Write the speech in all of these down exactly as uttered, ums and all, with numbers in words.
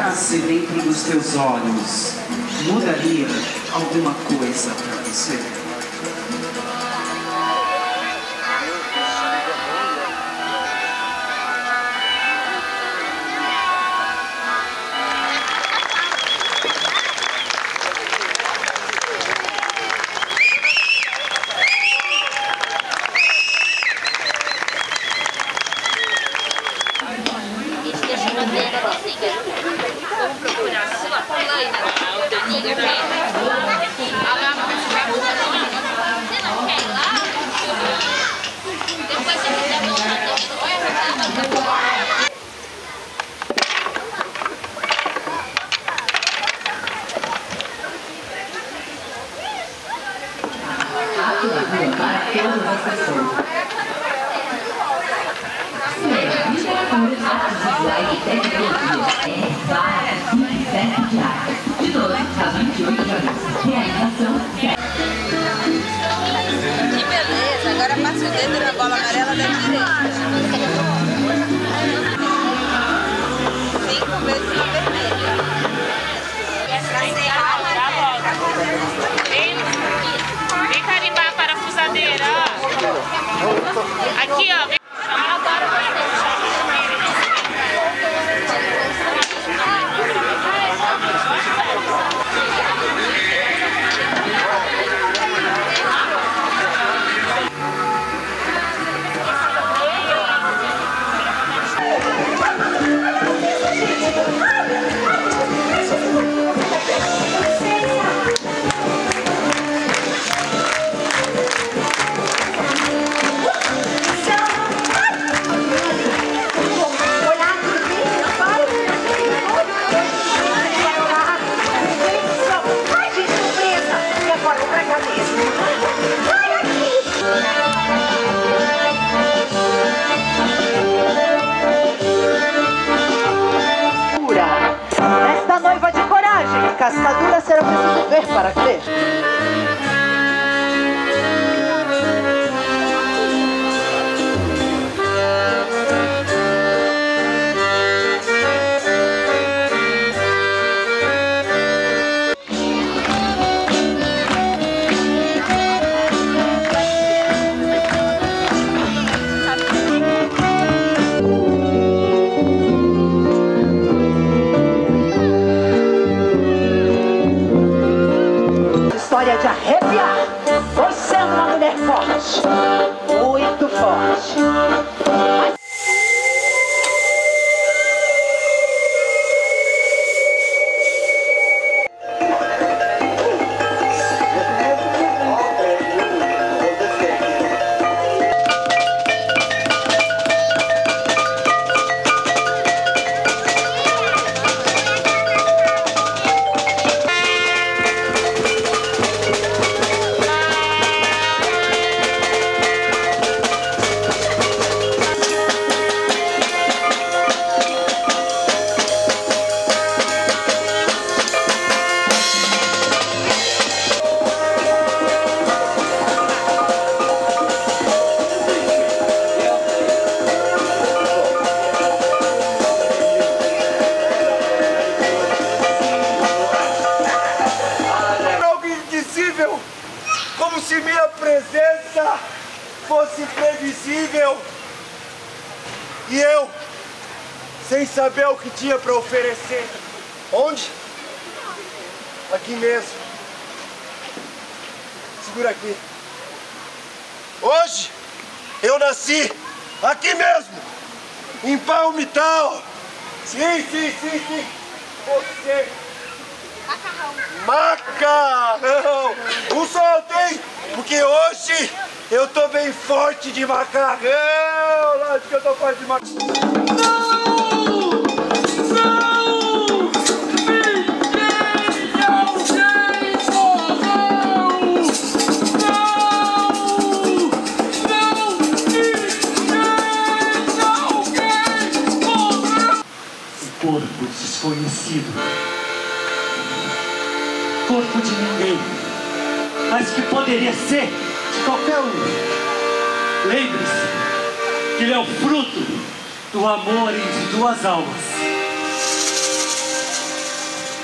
olhasse dentro dos teus olhos, mudaria alguma coisa para você? Vamos procurar a sua plana, o Daninho vem. A lá, você não quer ir lá? Depois você quiser voltar também, não vai arrancar. Que beleza, agora passa o dedo na bola amarela da direita. Cinco vezes na vermelha. Vem, vem carimbar a parafusadeira. Aqui, ó. Vem. Esta noiva de coragem, cascadura será preciso ver para crer. História de arrepiar, você é uma mulher forte, muito forte. Como se minha presença fosse previsível e eu, sem saber o que tinha para oferecer. Onde? Aqui mesmo. Segura aqui. Hoje eu nasci aqui mesmo, em Palmital. Sim, sim, sim, sim. Você. Macarrão! Não soltei, porque hoje eu tô bem forte de macarrão! Lógico que eu tô forte de macarrão! Não! Não! Ninguém alguém morreu! Não! Não! Ninguém alguém morreu! O corpo desconhecido. Corpo de ninguém, mas que poderia ser de qualquer um. Lembre-se que ele é o fruto do amor entre duas almas.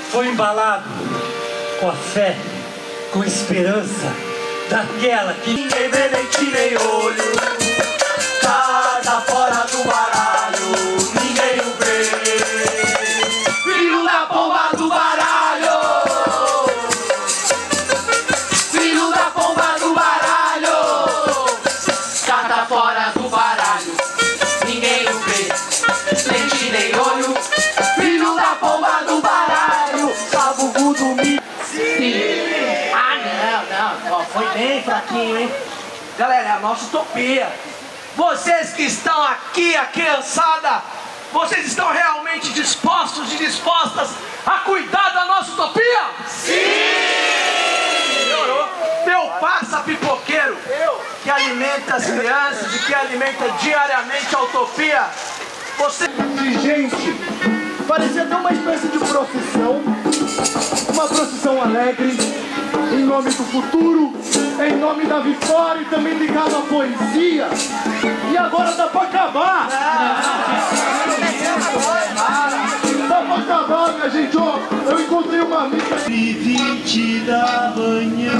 foi embalado com a fé, com a esperança daquela que ninguém vê, nem tira nem olho. Tá fora do baralho, ninguém o vê. Filho da pomba do baralho, filho da pomba do baralho. Tá fora do baralho, ninguém o vê, nem tira nem olho. Filho da pomba do baralho, sabugo do milho. Sim! Ah, não, não, foi bem fraquinho, hein? Galera, é a nossa utopia. Vocês que estão aqui, a criançada, vocês estão realmente dispostos e dispostas a cuidar da nossa utopia? Sim! Melhorou. Meu passa pipoqueiro, que alimenta as crianças e que alimenta diariamente a utopia. Você... Gente, parecia até uma espécie de procissão, uma procissão alegre, em nome do futuro, em nome da vitória e também ligado à poesia. E agora dá pra acabar! Dá pra acabar, minha gente! Ó, eu encontrei uma amiga... e vinte da manhã.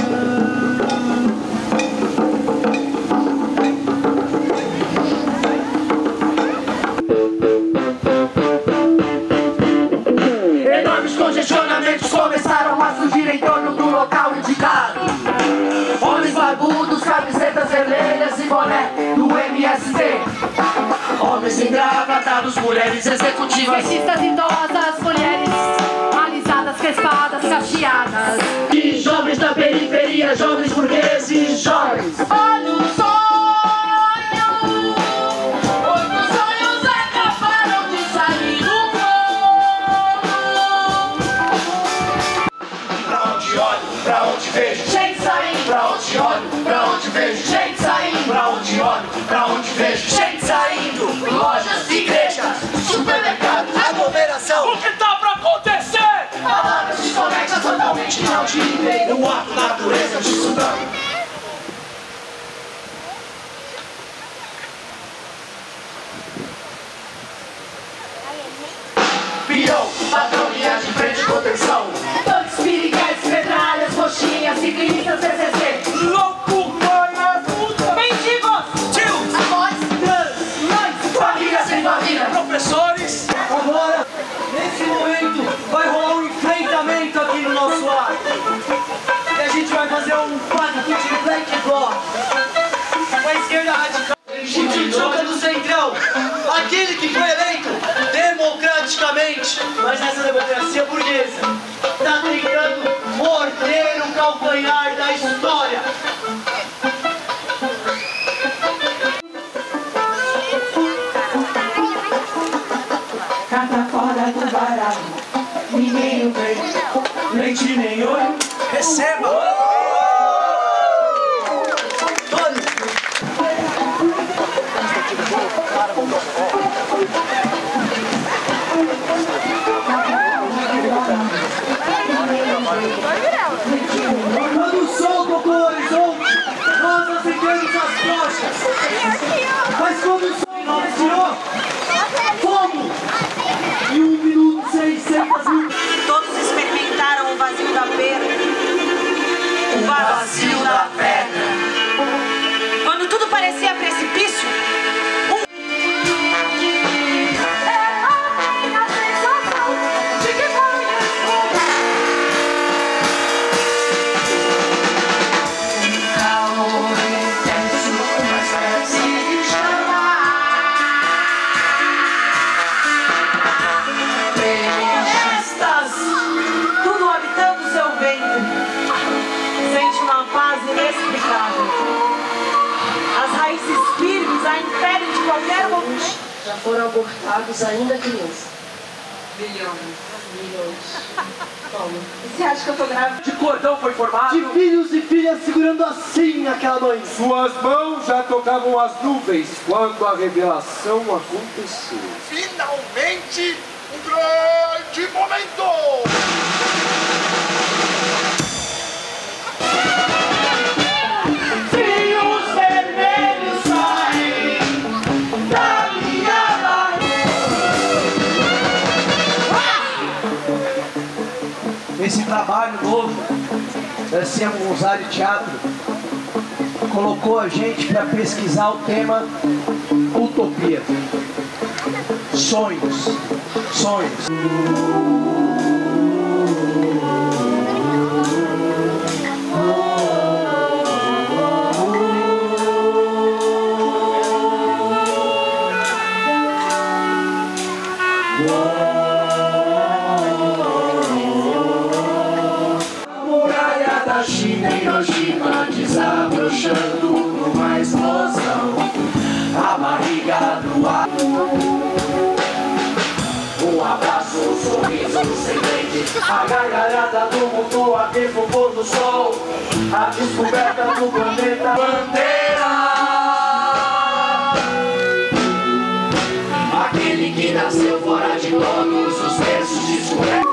Enormes congestionamentos começaram a surgir em torno do local indicado. Homens barbudos, camisetas vermelhas e boné do M S T. Homens engravatados, mulheres executivas, artistas idosas, mulheres alisadas, crespadas, cacheadas. e jovens da periferia, jovens burgueses, jovens. Olha o sonho, os sonhos acabaram de sair do forno. Pra onde olho, pra onde vejo, Gente saindo, pra onde olho, pra onde vejo, gente saindo, pra onde olho, pra onde vejo, gente saindo. Lojas, igrejas, supermercado, aglomeração. O que tá pra acontecer? palavras desconexas totalmente não te entendo. O ato da natureza de tsunami. Pião, patrão, linha de frente, contenção. Tanques, piriguetes, metralhas, coxinhas, ciclistas, C C C. Louco, mãe, puta! Mendigos, Tios, avós, trans, mães, famílias sem família. professores, agora, nesse momento, vai rolar um enfrentamento aqui no nosso ar. E a gente vai fazer um quadro aqui de black bloc. Com a esquerda radical. Tchutchuca do Centrão, aquele que foi eleito democraticamente, mas nessa democracia burguesa, tá tentando morder o calcanhar da história. Carta fora do baralho, ninguém o vê, nem de nem olho. receba! Quando o sol tocou o horizonte, nós acendemos as tochas. Mas quando o sol nos tirou, fogo! Em um minuto, seiscentos mil. Todos experimentaram o vazio da perda. O vazio da pedra. Quando tudo parecia precipício, tudo habitando seu ventre, sente uma paz inexplicável. As raízes firmes a impedem de qualquer momento. Já foram abortados ainda criança. Milhões. Milhões. Toma. E você acha que eu tô grávida? De cordão foi formado. De filhos e filhas segurando assim aquela mãe. Suas mãos já tocavam as nuvens quando a revelação aconteceu. Finalmente, um grande momento! Fios vermelhos saem da minha barriga. esse trabalho novo da Sema Gonzalez Teatro colocou a gente para pesquisar o tema utopia. Sonhos. Sonhos. Muralha da China, Hiroshima, desabrochando numa explosão. A barriga do ar. Um abraço, um sorriso sem dente. A gargalhada do mundo, a vivo pôr do sol. A descoberta do planeta Bandeira. Aquele que nasceu fora de todos os versos descobertos.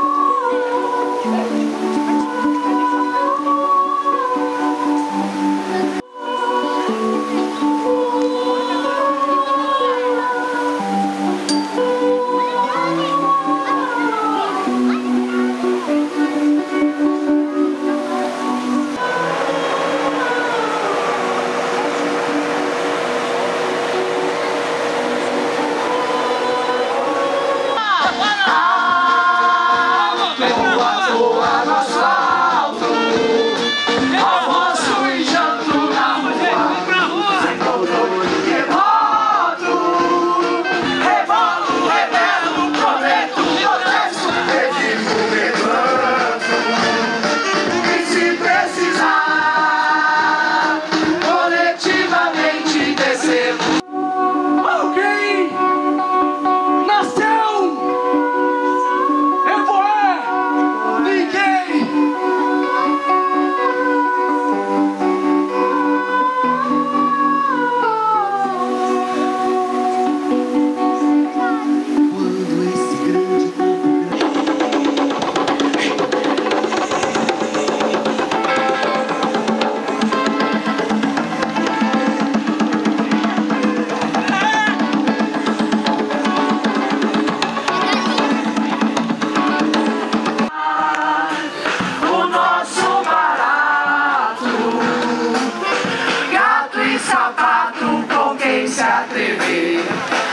Sapato com quem se atrever.